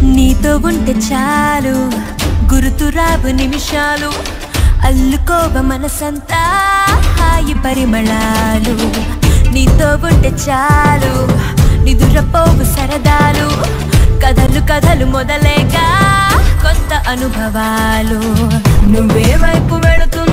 నీతో ఉంటే చాలు గుర్తురావు నిమిషాలు అల్లుకోవ మనసంతా హాయి పరిమళాలు నీతో ఉంటే చాలు నిదురపోవు సరదాలు కథలు కథలు మొదలేగా కొత్త అనుభవాలు నువ్వే వైపు వెళుతున్నా